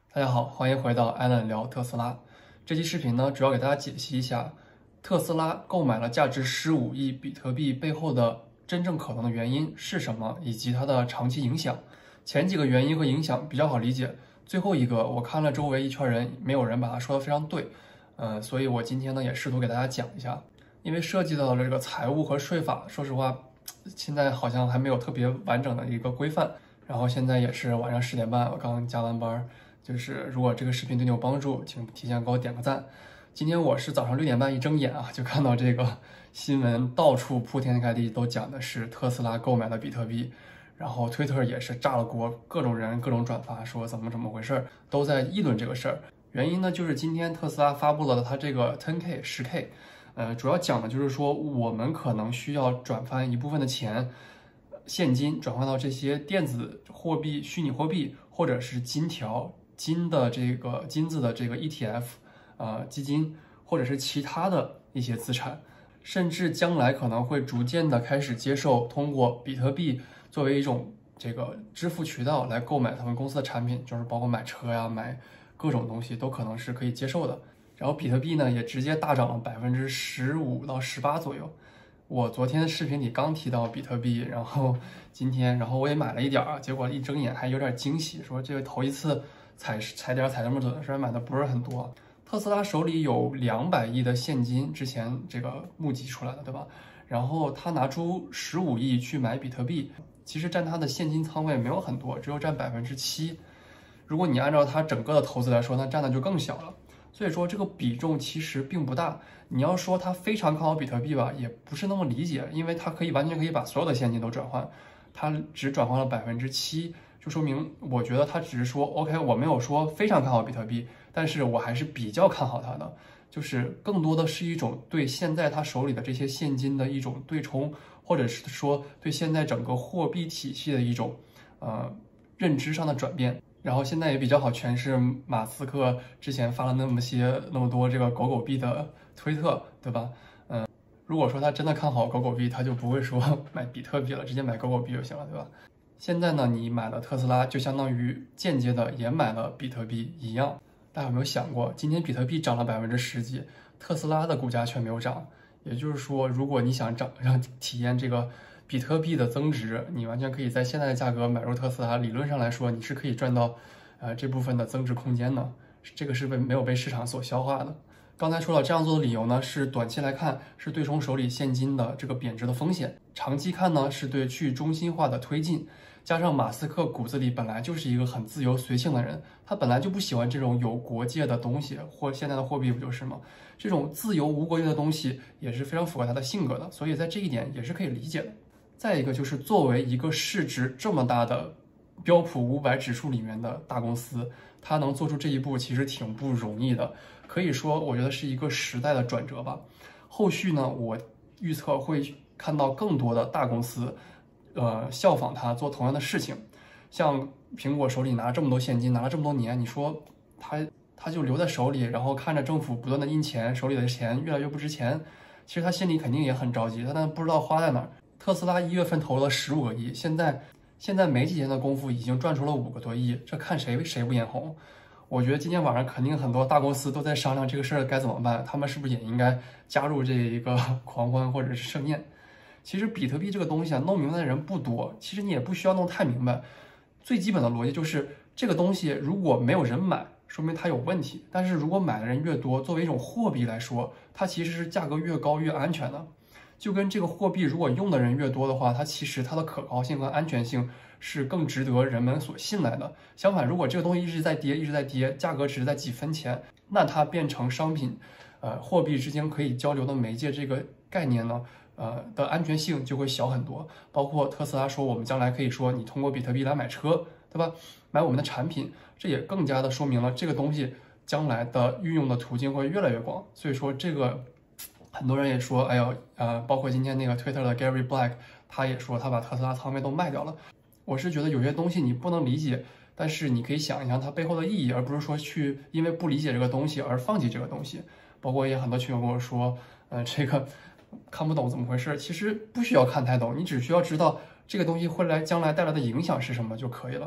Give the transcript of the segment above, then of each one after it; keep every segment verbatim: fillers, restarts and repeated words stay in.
大家好，欢迎回到 Allen 聊特斯拉。这期视频呢，主要给大家解析一下特斯拉购买了价值十五亿比特币背后的真正可能的原因是什么，以及它的长期影响。前几个原因和影响比较好理解，最后一个我看了周围一圈人，没有人把它说的非常对，呃，所以我今天呢也试图给大家讲一下。因为涉及到了这个财务和税法，说实话，现在好像还没有特别完整的一个规范。然后现在也是晚上十点半，我刚加完班。就是如果这个视频对你有帮助，请提前给我点个赞。今天我是早上六点半一睁眼啊，就看到这个新闻到处铺天盖地都讲的是特斯拉购买了比特币，然后推特也是炸了锅，各种人各种转发说怎么怎么回事，都在议论这个事儿。原因呢，就是今天特斯拉发布了它这个 十 K 十 K， 呃，主要讲的就是说我们可能需要转翻一部分的钱，现金转换到这些电子货币、虚拟货币或者是金条。金的这个金子的这个 E T F， 呃基金或者是其他的一些资产，甚至将来可能会逐渐的开始接受通过比特币作为一种这个支付渠道来购买他们公司的产品，就是包括买车呀、买各种东西都可能是可以接受的。然后比特币呢也直接大涨了百分之十五到十八左右。我昨天的视频里刚提到比特币，然后今天然后我也买了一点啊，结果一睁眼还有点惊喜，说这个头一次。踩踩点踩这么准，虽然买的不是很多。特斯拉手里有两百亿的现金，之前这个募集出来的，对吧？然后他拿出十五亿去买比特币，其实占他的现金仓位没有很多，只有占百分之七。如果你按照他整个的投资来说，那占的就更小了。所以说这个比重其实并不大。你要说他非常看好比特币吧，也不是那么理解，因为他可以完全可以把所有的现金都转换，他只转换了百分之七。就说明，我觉得他只是说 ，OK， 我没有说非常看好比特币，但是我还是比较看好它的，就是更多的是一种对现在他手里的这些现金的一种对冲，或者是说对现在整个货币体系的一种呃认知上的转变。然后现在也比较好诠释马斯克之前发了那么些那么多这个狗狗币的推特，对吧？嗯，如果说他真的看好狗狗币，他就不会说买比特币了，直接买狗狗币就行了，对吧？现在呢，你买了特斯拉，就相当于间接的也买了比特币一样。大家有没有想过，今天比特币涨了百分之十几，特斯拉的股价却没有涨？也就是说，如果你想涨，让体验这个比特币的增值，你完全可以在现在的价格买入特斯拉。理论上来说，你是可以赚到，呃，这部分的增值空间的。这个是被没有被市场所消化的。刚才说了，这样做的理由呢，是短期来看是对冲手里现金的这个贬值的风险，长期看呢是对去中心化的推进。加上马斯克骨子里本来就是一个很自由随性的人，他本来就不喜欢这种有国界的东西，或现在的货币不就是吗？这种自由无国界的东西也是非常符合他的性格的，所以在这一点也是可以理解的。再一个就是作为一个市值这么大的标普五百指数里面的大公司，他能做出这一步其实挺不容易的，可以说我觉得是一个时代的转折吧。后续呢，我预测会看到更多的大公司呃，效仿他做同样的事情。像苹果手里拿这么多现金，拿了这么多年，你说他他就留在手里，然后看着政府不断的印钱，手里的钱越来越不值钱，其实他心里肯定也很着急，他但不知道花在哪儿。特斯拉一月份投了十五个亿，现在现在没几天的功夫已经赚出了五个多亿，这看谁谁不眼红？我觉得今天晚上肯定很多大公司都在商量这个事儿该怎么办，他们是不是也应该加入这一个狂欢或者是盛宴？其实比特币这个东西啊，弄明白的人不多，其实你也不需要弄太明白。最基本的逻辑就是，这个东西如果没有人买，说明它有问题；但是如果买的人越多，作为一种货币来说，它其实是价格越高越安全的。就跟这个货币如果用的人越多的话，它其实它的可靠性和安全性是更值得人们所信赖的。相反，如果这个东西一直在跌，一直在跌，价格只是在几分钱，那它变成商品，呃，货币之间可以交流的媒介这个概念呢？呃的安全性就会小很多，包括特斯拉说我们将来可以说你通过比特币来买车，对吧？买我们的产品，这也更加的说明了这个东西将来的运用的途径会越来越广。所以说这个很多人也说，哎呦，呃，包括今天那个 Twitter 的 Gary Black， 他也说他把特斯拉仓位都卖掉了。我是觉得有些东西你不能理解，但是你可以想一想它背后的意义，而不是说去因为不理解这个东西而放弃这个东西。包括也很多群友跟我说，呃，这个。看不懂怎么回事，其实不需要看太懂，你只需要知道这个东西会来将来带来的影响是什么就可以了。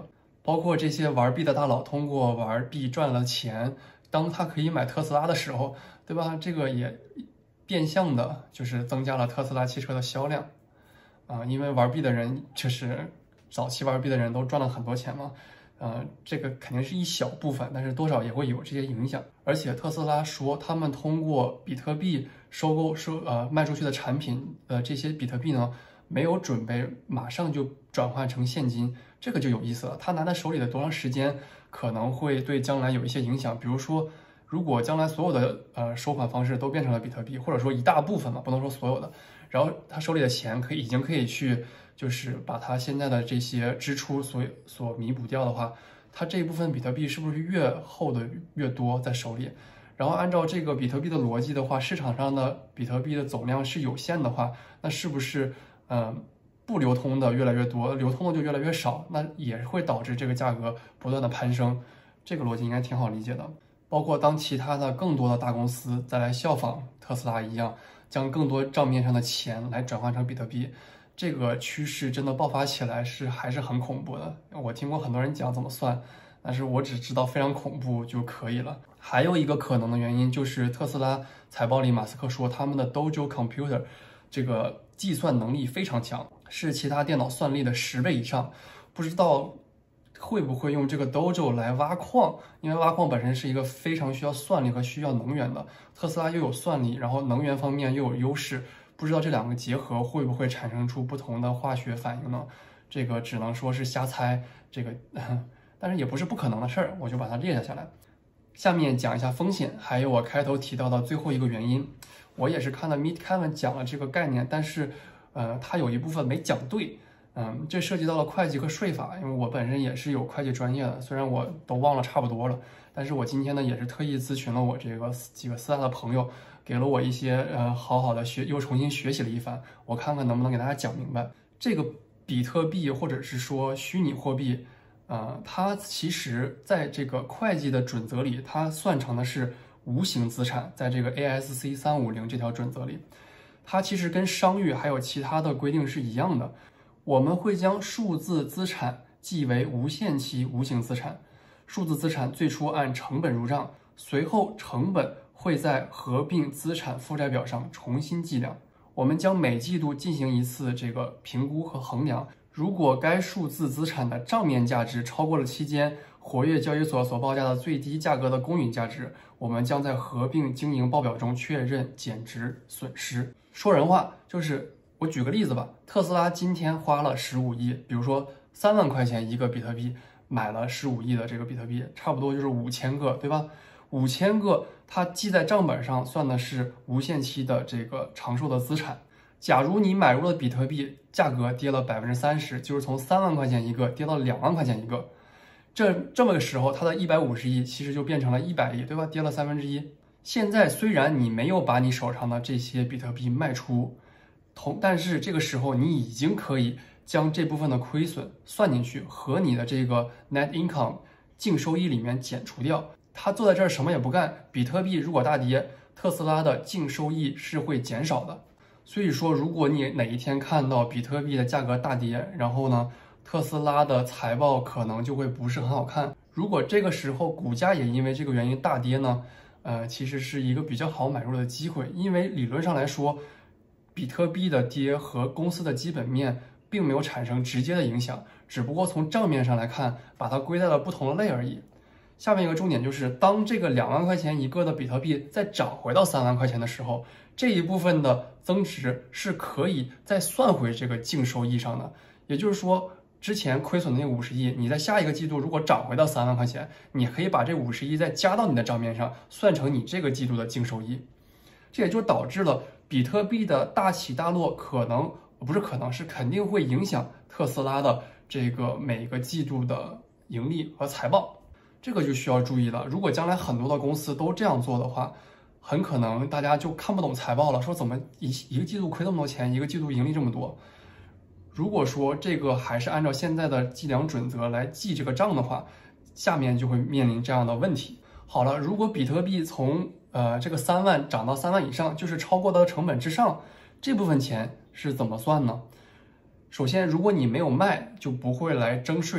包括这些玩币的大佬通过玩币赚了钱，当他可以买特斯拉的时候，对吧？这个也变相的就是增加了特斯拉汽车的销量啊，因为玩币的人就是早期玩币的人都赚了很多钱嘛。呃，这个肯定是一小部分，但是多少也会有这些影响。而且特斯拉说，他们通过比特币收购收呃卖出去的产品，呃这些比特币呢，没有准备马上就转换成现金，这个就有意思了。他拿在手里的多长时间，可能会对将来有一些影响。比如说，如果将来所有的呃收款方式都变成了比特币，或者说一大部分嘛，不能说所有的，然后他手里的钱可以已经可以去。就是把它现在的这些支出所所弥补掉的话，它这一部分比特币是不是越厚的越多在手里？然后按照这个比特币的逻辑的话，市场上的比特币的总量是有限的话，那是不是呃不流通的越来越多，流通的就越来越少？那也会导致这个价格不断的攀升。这个逻辑应该挺好理解的。包括当其他的更多的大公司再来效仿特斯拉一样，将更多账面上的钱来转换成比特币。这个趋势真的爆发起来是还是很恐怖的。我听过很多人讲怎么算，但是我只知道非常恐怖就可以了。还有一个可能的原因就是特斯拉财报里马斯克说他们的 Dojo Computer 这个计算能力非常强，是其他电脑算力的十倍以上。不知道会不会用这个 Dojo 来挖矿，因为挖矿本身是一个非常需要算力和需要能源的，特斯拉又有算力，然后能源方面又有优势。不知道这两个结合会不会产生出不同的化学反应呢？这个只能说是瞎猜，这个，但是也不是不可能的事儿，我就把它列了下来。下面讲一下风险，还有我开头提到的最后一个原因。我也是看了 Meet Kevin 讲了这个概念，但是，呃，他有一部分没讲对。嗯，这涉及到了会计和税法，因为我本身也是有会计专业的，虽然我都忘了差不多了，但是我今天呢也是特意咨询了我这个几个四大的朋友。给了我一些呃好好的学，又重新学习了一番，我看看能不能给大家讲明白。这个比特币或者是说虚拟货币，呃，它其实在这个会计的准则里，它算成的是无形资产，在这个 A S C 三五零这条准则里，它其实跟商誉还有其他的规定是一样的。我们会将数字资产记为无限期无形资产，数字资产最初按成本入账，随后成本会在合并资产负债表上重新计量。我们将每季度进行一次这个评估和衡量。如果该数字资产的账面价值超过了期间活跃交易所所报价的最低价格的公允价值，我们将在合并经营报表中确认减值损失。说人话就是，我举个例子吧，特斯拉今天花了十五亿，比如说三万块钱一个比特币，买了十五亿的这个比特币，差不多就是五千个，对吧？五千个，它记在账本上算的是无限期的这个长寿的资产。假如你买入的比特币价格跌了百分之三十，就是从三万块钱一个跌到两万块钱一个，这这么个时候，它的一百五十亿其实就变成了一百亿，对吧？跌了三分之一。现在虽然你没有把你手上的这些比特币卖出，同但是这个时候你已经可以将这部分的亏损算进去，和你的这个 net income 净收益里面减除掉。他坐在这儿什么也不干，比特币如果大跌，特斯拉的净收益是会减少的。所以说，如果你哪一天看到比特币的价格大跌，然后呢，特斯拉的财报可能就会不是很好看。如果这个时候股价也因为这个原因大跌呢，呃，其实是一个比较好买入的机会，因为理论上来说，比特币的跌和公司的基本面并没有产生直接的影响，只不过从账面上来看，把它归在了不同的类而已。下面一个重点就是，当这个两万块钱一个的比特币再涨回到三万块钱的时候，这一部分的增值是可以再算回这个净收益上的。也就是说，之前亏损的那五十亿，你在下一个季度如果涨回到三万块钱，你可以把这五十亿再加到你的账面上，算成你这个季度的净收益。这也就导致了比特币的大起大落，可能不是可能是肯定会影响特斯拉的这个每个季度的盈利和财报。这个就需要注意了。如果将来很多的公司都这样做的话，很可能大家就看不懂财报了，说怎么一一个季度亏那么多钱，一个季度盈利这么多。如果说这个还是按照现在的计量准则来记这个账的话，下面就会面临这样的问题。好了，如果比特币从呃这个三万涨到三万以上，就是超过到成本之上，这部分钱是怎么算呢？首先，如果你没有卖，就不会来征税。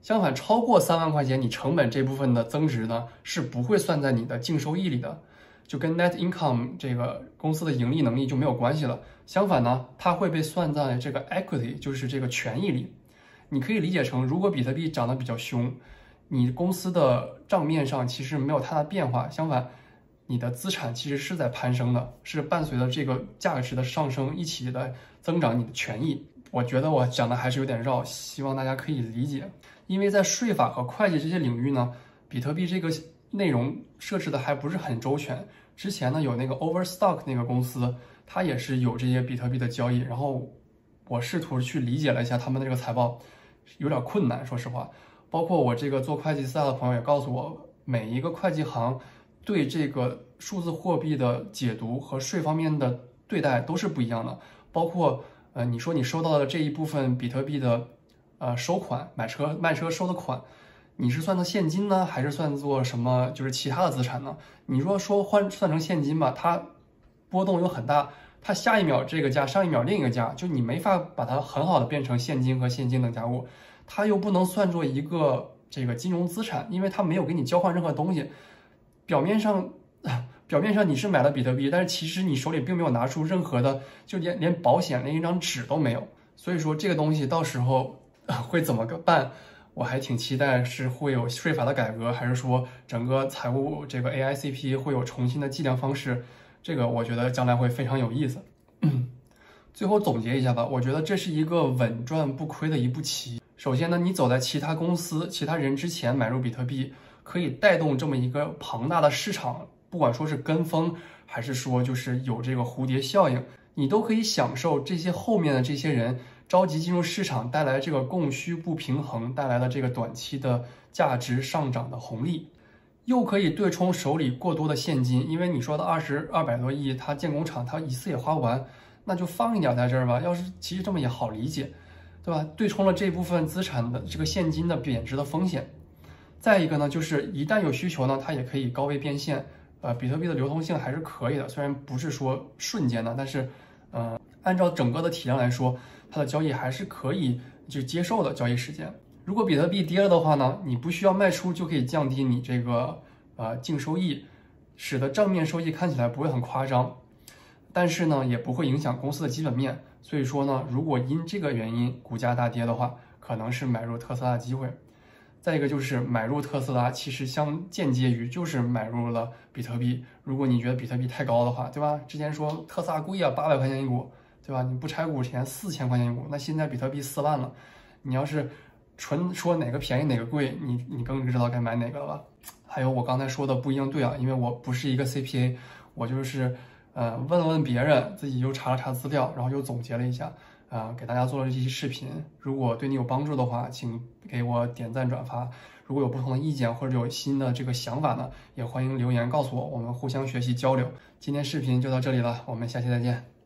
相反，超过三万块钱，你成本这部分的增值呢是不会算在你的净收益里的，就跟 net income 这个公司的盈利能力就没有关系了。相反呢，它会被算在这个 equity， 就是这个权益里。你可以理解成，如果比特币涨得比较凶，你公司的账面上其实没有太大变化，相反，你的资产其实是在攀升的，是伴随着这个价值的上升一起来增长你的权益。我觉得我讲的还是有点绕，希望大家可以理解。因为在税法和会计这些领域呢，比特币这个内容设置的还不是很周全。之前呢有那个 Overstock 那个公司，它也是有这些比特币的交易，然后我试图去理解了一下他们的这个财报，有点困难，说实话。包括我这个做会计私下的朋友也告诉我，每一个会计行对这个数字货币的解读和税方面的对待都是不一样的。包括呃，你说你收到的这一部分比特币的呃收款，买车卖车收的款，你是算作现金呢，还是算作什么就是其他的资产呢？你若说换算成现金吧，它波动又很大，它下一秒这个价，上一秒另一个价，就你没法把它很好的变成现金和现金等价物，它又不能算作一个这个金融资产，因为它没有给你交换任何东西。表面上，表面上你是买了比特币，但是其实你手里并没有拿出任何的，就连连保险连一张纸都没有。所以说这个东西到时候会怎么个办？我还挺期待是会有税法的改革，还是说整个财务这个 A I C P 会有重新的计量方式？这个我觉得将来会非常有意思。最后总结一下吧，我觉得这是一个稳赚不亏的一步棋。首先呢，你走在其他公司、其他人之前买入比特币，可以带动这么一个庞大的市场，不管说是跟风，还是说就是有这个蝴蝶效应，你都可以享受这些后面的这些人着急进入市场带来这个供需不平衡带来的这个短期的价值上涨的红利。又可以对冲手里过多的现金，因为你说的二十二百多亿，它建工厂它一次也花不完，那就放一点在这儿吧。要是其实这么也好理解，对吧？对冲了这部分资产的这个现金的贬值的风险。再一个呢，就是一旦有需求呢，它也可以高位变现。呃，比特币的流通性还是可以的，虽然不是说瞬间的，但是，呃，按照整个的体量来说，它的交易还是可以就接受的交易时间。如果比特币跌了的话呢，你不需要卖出就可以降低你这个呃净收益，使得账面收益看起来不会很夸张，但是呢也不会影响公司的基本面。所以说呢，如果因这个原因股价大跌的话，可能是买入特斯拉的机会。再一个就是买入特斯拉，其实相间接于就是买入了比特币。如果你觉得比特币太高的话，对吧？之前说特斯拉贵啊，八百块钱一股，对吧？你不拆股前四千块钱一股，那现在比特币四万了，你要是纯说哪个便宜哪个贵，你你更知道该买哪个了吧？还有我刚才说的不一定对啊，因为我不是一个 C P A， 我就是呃问了问别人，自己又查了查资料，然后又总结了一下，啊、呃，给大家做了这期视频。如果对你有帮助的话，请给我点赞转发。如果有不同的意见或者有新的这个想法呢，也欢迎留言告诉我，我们互相学习交流。今天视频就到这里了，我们下期再见。